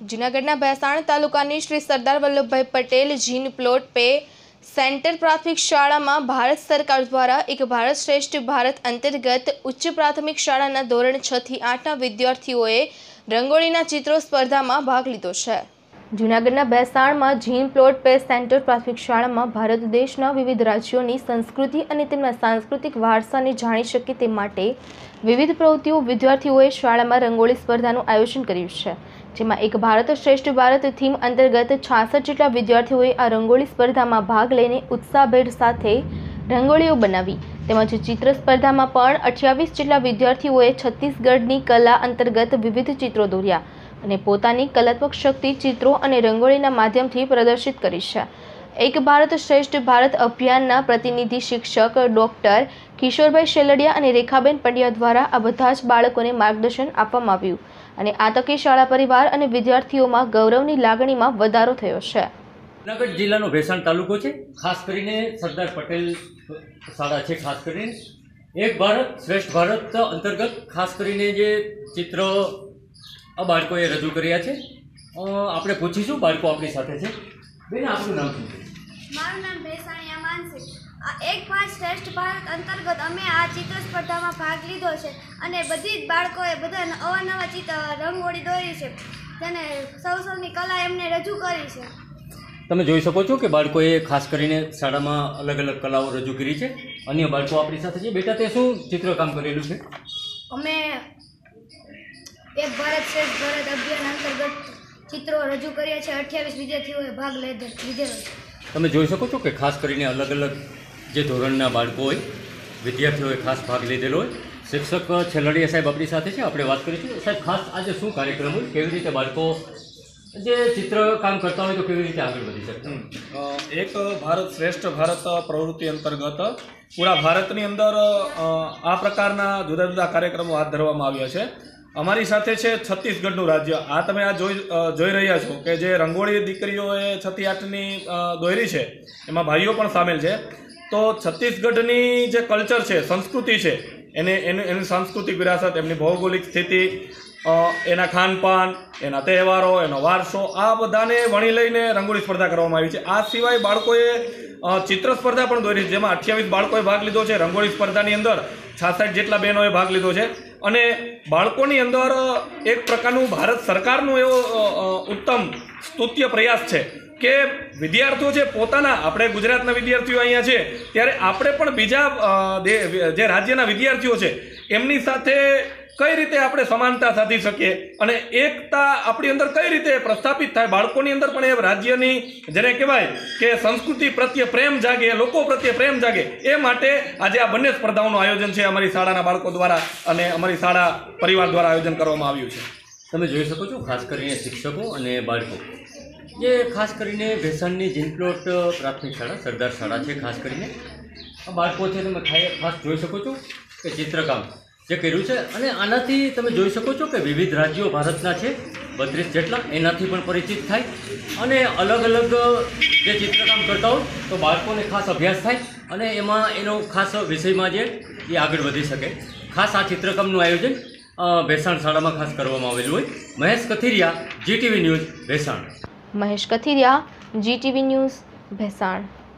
जूनागढ़ भैंसाण तालुकानी Shri Sardar Vallabhbhai Patel gin plot pay centre प्राथमिक शाला में भारत सरकार द्वारा एक भारत श्रेष्ठ भारत अंतर्गत उच्च प्राथमिक शाला धोरण 6 થી 8 विद्यार्थीओए रंगोळीना चित्रों स्पर्धा में भाग लीधो छे। जूनागढ़ भैंसाण में जीन प्लॉट पे सेंटर प्राथमिक शाला में भारत देशना विविध राज्यों संस्कृति और तेमना सांस्कृतिक वारसा ने जाणी शके ते माटे विविध प्रवृत्तिओ विद्यार्थीओए शाला में रंगोળી स्पर्धानुं आयोजन कर्युं छे, जेमां एक भारत श्रेष्ठ भारत थीम अंतर्गत 66 जेटला विद्यार्थीओए आ रंगोળી स्पर्धा में भाग लईने उत्साहभेर साथे रंगोळीओ बनावी। तेमज चित्र स्पर्धा में पण 28 जेटला विद्यार्थीओए छत्तीसगढ़नी कला अंतर्गत विविध चित्रों दौर्या અને પોતાની કલાત્મક શક્તિ ચિત્રો અને રંગોળીના માધ્યમથી પ્રદર્શિત કરી છે। એક ભારત શ્રેષ્ઠ ભારત અભિયાનના પ્રતિનિધિ શિક્ષક ડોક્ટર કિશોરભાઈ શેલડિયા અને રેખાબેન પંડ્યા દ્વારા આ બધા જ બાળકોને માર્ગદર્શન આપવામાં આવ્યું અને આ તકે શાળા પરિવાર અને વિદ્યાર્થીઓમાં ગૌરવની લાગણીમાં વધારો થયો છે। જૂનાગઢ જિલ્લાનો ભેંસાણ તાલુકો છે, ખાસ કરીને સરદાર પટેલ શાળા છે। ખાસ કરીને એક ભારત શ્રેષ્ઠ ભારત અંતર્ગત ખાસ કરીને જે ચિત્ર આ બાળકોએ રજૂ કર્યા છે। આપણે પૂછીશું, બાળકો આપણી સાથે છે। બેન, આપનું નામ શું છે? મારું નામ ભેંસાણિયા માનસી। એક ભારત શ્રેષ્ઠ ભારત અંતર્ગત અમે આ ચિત્ર સ્પર્ધામાં ભાગ લીધો છે અને બધી જ બાળકોએ બધા અવાનવા રંગોળી દોરી છે, તેને સૌની કલા એમને રજૂ કરી છે। તમે જોઈ શકો છો કે બાળકોએ ખાસ કરીને શાળામાં અલગ અલગ કલાઓ રજૂ કરી છે। અન્ય બાળકો આપણી સાથે છે। બેટા, તે શું ચિત્રકામ કરેલું છે? અમે एक भारत श्रेष्ठ भारत अभियान अंतर्गत चित्रों रजू कर्या छे। 28 विद्यार्थीओए भाग लीधेलो। તમે જોઈ શકો છો કે ખાસ કરીને અલગ અલગ જે ધોરણના બાળકો હોય, વિદ્યાર્થીઓએ ખાસ ભાગ લીધેલો હોય। શિક્ષક છેલડિયા સાહેબ આપણી સાથે છે, આપણે વાત કરીશું। સાહેબ, ખાસ આજે શું કાર્યક્રમ હોય, કેવી રીતે બાળકો જે ચિત્રકામ કરતા હોય તો કેવી રીતે આગળ વધી શકે? એક ભારત શ્રેષ્ઠ ભારત પ્રવૃત્તિ અંતર્ગત પૂરા ભારતની અંદર આ પ્રકારના જુદા જુદા કાર્યક્રમો હાથ ધરવામાં આવ્યા છે। અમારી સાથે છે છત્તીસગઢનું રાજ્ય। આ તમે આ જોઈ રહ્યા છો કે જે રંગોળી દીકરીઓએ 6 થી 8ની દોરી છે, એમાં ભાઈઓ પણ સામેલ છે। તો છત્તીસગઢની જે કલ્ચર છે, સંસ્કૃતિ છે, એની સાંસ્કૃતિક વિરાસત, એમની ભૌગોલિક સ્થિતિ, એના ખાનપાન, એના તહેવારો, એનો વારસો, આ બધાને વણી લઈને રંગોળી સ્પર્ધા કરવામાં આવી છે। આ સિવાય બાળકોએ ચિત્ર સ્પર્ધા પણ દોરી છે, જેમાં 28 બાળકોએ ભાગ લીધો છે। રંગોળી સ્પર્ધાની અંદર 66 જેટલા બહેનોએ ભાગ લીધો છે અને બાળકોની અંદર એક પ્રકારનું ભારત સરકારનું એવો ઉત્તમ સ્તુત્ય પ્રયાસ છે કે વિદ્યાર્થીઓ છે પોતાના, આપણે ગુજરાતના વિદ્યાર્થીઓ અહીંયા છે ત્યારે આપણે પણ બીજા જે રાજ્યના વિદ્યાર્થીઓ છે એમની સાથે કઈ રીતે આપણે સમાનતા સાધી શકીએ અને એકતા આપણી અંદર કઈ રીતે પ્રસ્થાપિત થાય, બાળકોની અંદર પણ એ રાજ્યની જેને કહેવાય કે સંસ્કૃતિ પ્રત્યે પ્રેમ જાગે, લોકો પ્રત્યે પ્રેમ જાગે, એ માટે આજે આ બંને સ્પર્ધાઓનું આયોજન છે અમારી શાળાના બાળકો દ્વારા અને અમારી શાળા પરિવાર દ્વારા આયોજન કરવામાં આવ્યું છે। તમે જોઈ શકો છો ખાસ કરીને શિક્ષકો અને બાળકો જે ખાસ કરીને ભેંસાણની જીન પ્લોટ પ્રાથમિક શાળા સરદાર શાળા છે, ખાસ કરીને આ બાળકો છે, તમે ખાસ જોઈ શકો છો કે ચિત્રકામ જે કર્યું છે અને આનાથી તમે જોઈ શકો છો કે વિવિધ રાજ્યો ભારતના છે 32 જેટલા, એનાથી પણ પરિચિત થાય અને અલગ અલગ જે ચિત્રકામ કરતા હોય તો બાળકોને ખાસ અભ્યાસ થાય અને એમાં એનો ખાસ વિષયમાં જે એ આગળ વધી શકે। ખાસ આ ચિત્રકામનું આયોજન ભેંસાણ શાળામાં ખાસ કરવામાં આવેલું હોય। Mahesh Kathiriya, GTV news, Bhesan. Mahesh Kathiriya, GTV news, Bhesan.